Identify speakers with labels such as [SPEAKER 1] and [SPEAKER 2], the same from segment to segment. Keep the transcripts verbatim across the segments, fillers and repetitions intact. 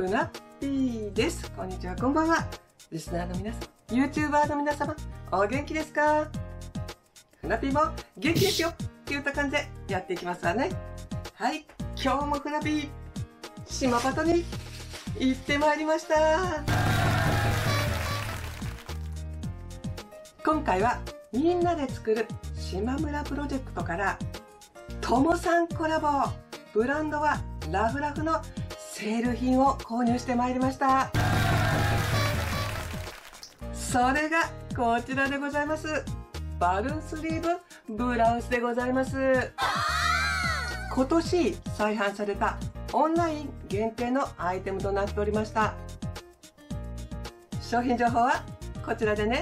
[SPEAKER 1] ふなっぴーです。こんにちは、こんばんは。リスナーの皆さん、YouTuber の皆様、お元気ですか？ふなっぴーも元気ですよっていった感じでやっていきますわね。はい、今日もふなっぴー、島端に行ってまいりました。今回はみんなで作る島村プロジェクトからともさんコラボ、ブランドはラフラフのセール品を購入してまいりました。それがこちらでございます。バルーンスリーブブラウスでございます。今年再販されたオンライン限定のアイテムとなっておりました。商品情報はこちらでね。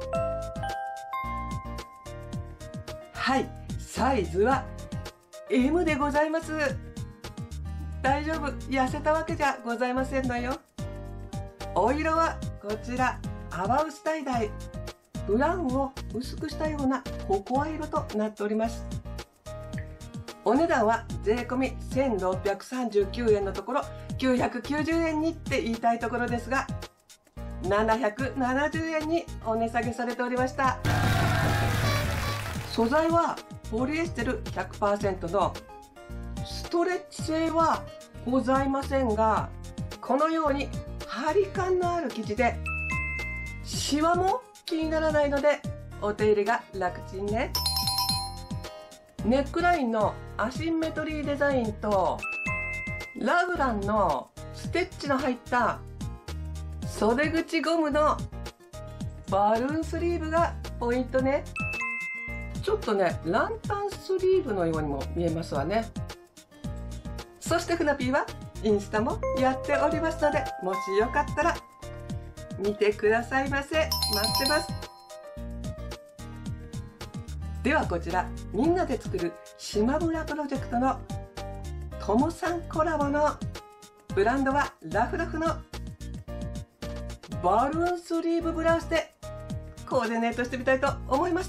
[SPEAKER 1] はい、サイズは エム でございます。大丈夫、痩せたわけじゃございませんのよ。お色はこちら淡薄タイダイ、ブラウンを薄くしたようなココア色となっております。お値段は税込みせんろっぴゃくさんじゅうきゅうえんのところきゅうひゃくきゅうじゅうえんにって言いたいところですが、ななひゃくななじゅうえんにお値下げされておりました。素材はポリエステル ひゃくパーセント のストレッチ性はございませんが、このように張り感のある生地でシワも気にならないのでお手入れが楽ちんね。ネックラインのアシンメトリーデザインとラグランのステッチの入った袖口ゴムのバルーンスリーブがポイントね。ちょっとね、ランタンスリーブのようにも見えますわね。そしてふなぴーはインスタもやっておりますので、もしよかったら見てくださいませ。待ってます。ではこちら、みんなで作る島村プロジェクトのともさんコラボのブランドはラフラフのバルーンスリーブブラウスでコーディネートしてみたいと思います。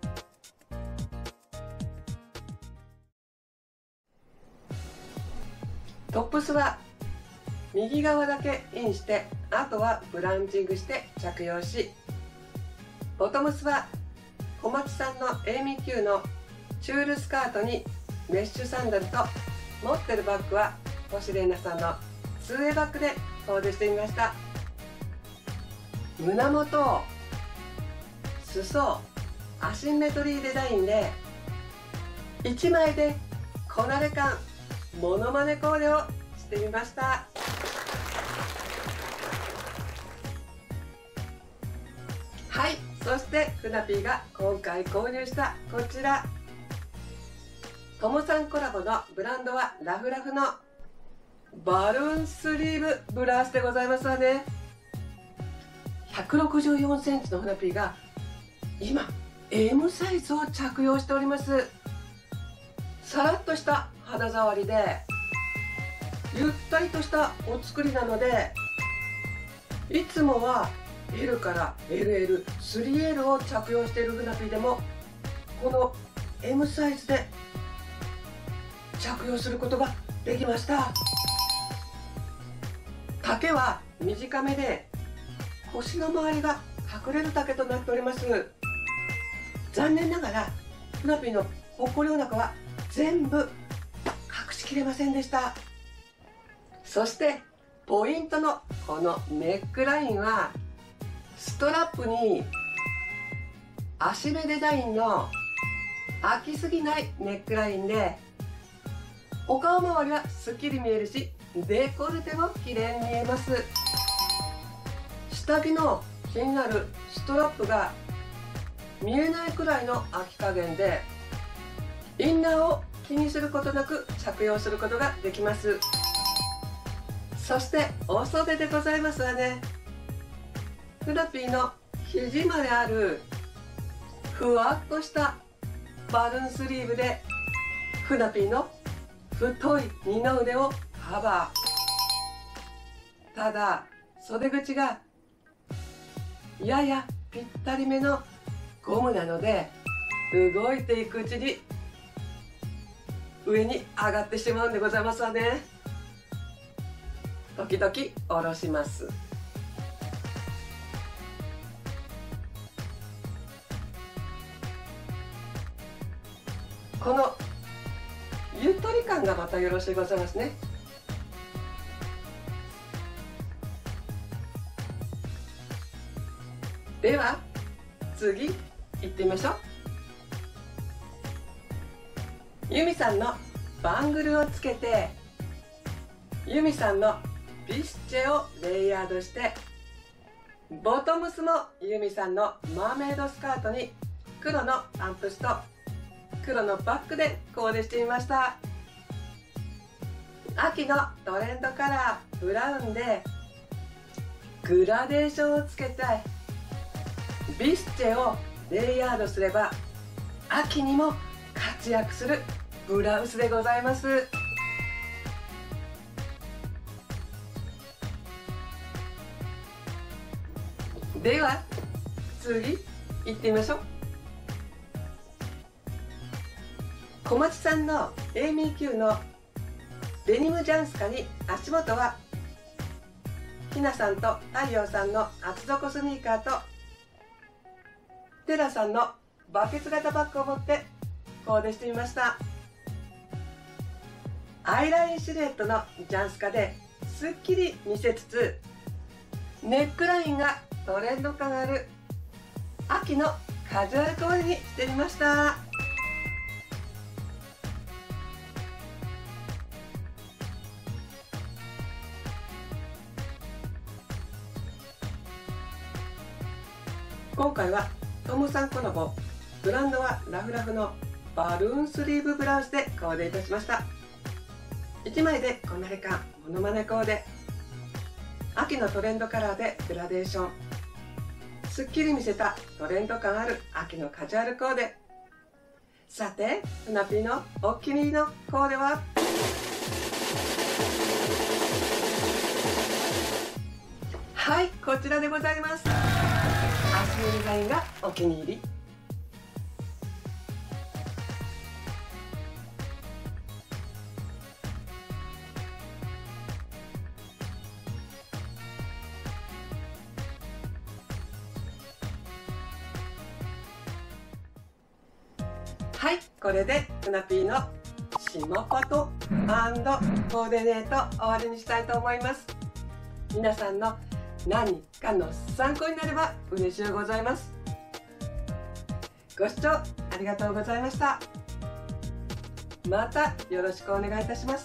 [SPEAKER 1] トップスは右側だけインして、あとはブランチングして着用し、ボトムスは小町さんの エーエムキュー のチュールスカートにメッシュサンダルと、持ってるバッグは星玲奈さんのツーウェイバッグでコーデしてみました。胸元、裾、アシンメトリーデザインでいちまいでこなれ感モノマネコーデをしてみました。はい、そしてふなぴーが今回購入したこちら、ともさんコラボのブランドはラフラフのバルーンスリーブブラウスでございますわね。ひゃくろくじゅうよんセンチのふなぴーが今 エム サイズを着用しております。さらっとした肌触りでゆったりとしたお作りなので、いつもは エル から エルエル、スリーエル を着用しているふなぴーでも、この エム サイズで着用することができました。丈は短めで腰の周りが隠れる丈となっております。残念ながらふなぴーのぽっこりお腹は全部隠しきれませんでした。そしてポイントのこのネックラインはストラップに足目デザインの開きすぎないネックラインで、お顔周りはすっきり見えるし、デコルテも綺麗に見えます。下着の気になるストラップが見えないくらいの開き加減で、インナーを気にすることなく着用することができます。そしてお袖でございますわね。ふなぴーの肘まであるふわっとしたバルーンスリーブでふなぴーの太い二の腕をカバー。ただ袖口がややぴったりめのゴムなので、動いていくうちに上に上がってしまうんでございますわね。 時々下ろします。このゆとり感がまたよろしいございますね。では次行ってみましょう。ユミさんのバングルをつけて、ユミさんのビスチェをレイヤードして、ボトムスもユミさんのマーメイドスカートに黒のパンプスと黒のバッグでコーデしてみました。秋のトレンドカラーブラウンでグラデーションをつけてビスチェをレイヤードすれば秋にも活躍するブラウスでございます。では次行ってみましょう。小町さんの エーミーキュー のデニムジャンスカに足元はひなさんと太陽さんの厚底スニーカーとテラさんのバケツ型バッグを持ってコーデしてみました。アイラインシルエットのジャンスカですっきり見せつつネックラインがトレンド感ある秋のカジュアルコーデにしてみました。今回はトムさんコラボ、ブランドはラフラフのバルーンスリーブブラウスでコーデいたしました。いちまいでこなれ感モノマネコーデ、秋のトレンドカラーでグラデーション、すっきり見せたトレンド感ある秋のカジュアルコーデ。さてふなぴーのお気に入りのコーデははい、こちらでございます。足のデザインがお気に入り。はい、これでふなぴーのしまパト&コーディネート終わりにしたいと思います。皆さんの何かの参考になれば嬉しゅうございます。ご視聴ありがとうございました。またよろしくお願いいたします。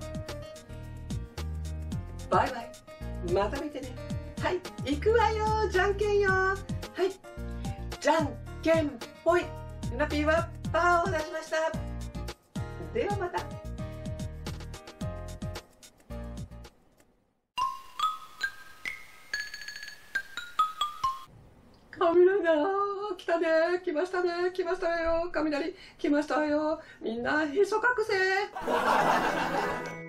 [SPEAKER 1] バイバイ。また見てね。はい、行くわよ。じゃんけんよ。はい、じゃんけんぽい。ふなぴーはパーを出しました。ではまた。雷だー、来たねー、来ましたねー、来ましたよ、雷来ましたよ。みんなへそ隠せ。